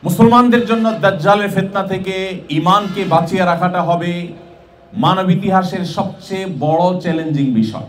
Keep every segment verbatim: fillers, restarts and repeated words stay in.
মুসলমানদের জন্য দাজ্জালের ফিতনা থেকে ঈমানকে বাঁচিয়ে রাখাটা হবে মানব ইতিহাসের সবচেয়ে বড় চ্যালেঞ্জিং বিষয়।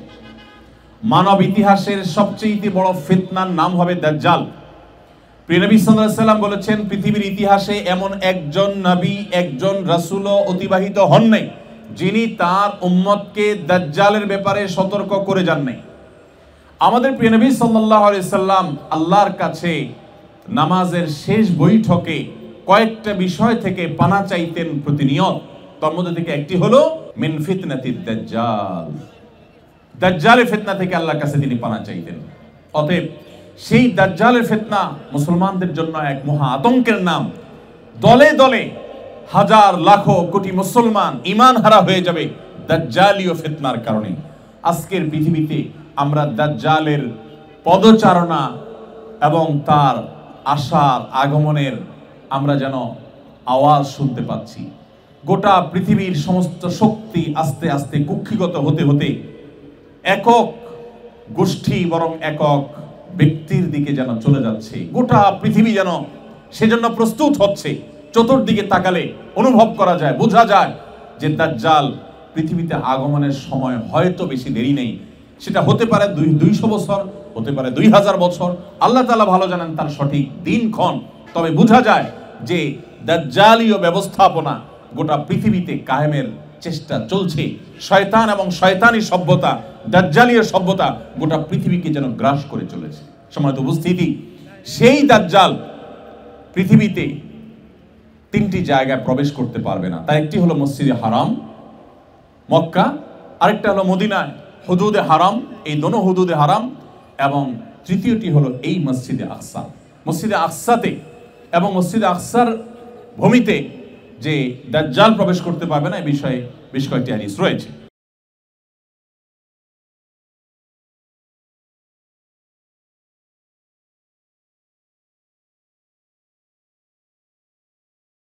মানব ইতিহাসের সবচেয়ে বড় ফিতনার নাম হবে দাজ্জাল। প্রিয় নবী সাল্লাল্লাহু আলাইহি ওয়াসাল্লাম বলেছেন, পৃথিবীর ইতিহাসে এমন একজন নবী, একজন রাসূলও অতিবাহিত হন নাই যিনি তার উম্মতকে দাজ্জালের ব্যাপারে সতর্ক করে যান নাই। আমাদের প্রিয় নবী সাল্লাল্লাহু আলাইহি ওয়াসাল্লাম আল্লাহর কাছে নামাজের শেষ বৈঠকে কয়েকটা বিষয় থেকে পানা চাইতেন প্রতিনিয়ত। তার মধ্যে থেকে একটি হলো মিন ফিতনাতিদ দাজ্জাল, দাজ্জালের ফিতনা থেকে আল্লাহর কাছে তিনি পানা চাইতেন। অতএব সেই দাজ্জালের ফিতনা মুসলমানদের জন্য এক মহা আতঙ্কের নাম। দলে দলে হাজার লাখো কোটি মুসলমান ঈমান হারা হয়ে যাবে দাজ্জালীয় ফিতনার কারণে। আজকের পৃথিবীতে আমরা দাজ্জালের পদচারণা এবং তার আসার আগমনের আমরা যেন আওয়াজ শুনতে পাচ্ছি। গোটা পৃথিবীর সমস্ত শক্তি আস্তে আস্তে কুক্ষিগত হতে হতে একক গোষ্ঠী বরং একক ব্যক্তির দিকে যেন চলে যাচ্ছে। গোটা পৃথিবী যেন সেজন্য প্রস্তুত হচ্ছে। চতুর্দিকে তাকালে অনুভব করা যায়, বোঝা যায় যে দাজ্জাল পৃথিবীতে আগমনের সময় হয়তো বেশি দেরি নেই। সেটা হতে পারে দুই দুইশো বছর, হতে পারে দুই হাজার বছর, আল্লাহ তাআলা ভালো জানেন তার সঠিক দিনক্ষণ। তবে বোঝা যায় যে দাজ্জালীয় ব্যবস্থাপনা গোটা পৃথিবীতে কায়েমের চেষ্টা চলছে। শয়তান এবং শয়তানি সভ্যতা, দাজ্জালীয় সভ্যতা গোটা পৃথিবীকে যেন গ্রাস করে চলেছে। সম্মানিত উপস্থিতি, সেই দাজ্জাল পৃথিবীতে তিনটি জায়গায় প্রবেশ করতে পারবে না। তার একটি হলো মসজিদে হারাম মক্কা, আরেকটা হলো মদিনায় হুদুদে হারাম, এই দোনো হুদুদে হারাম, এবং তৃতীয়টি হলো এই মসজিদে আকসা। মসজিদে আকসাতে এবং মসজিদে আকসার ভূমিতে যে দাজ্জাল প্রবেশ করতে পারবে না, এই বিষয়ে বেশ কয়েকটি হাদিস রয়েছে।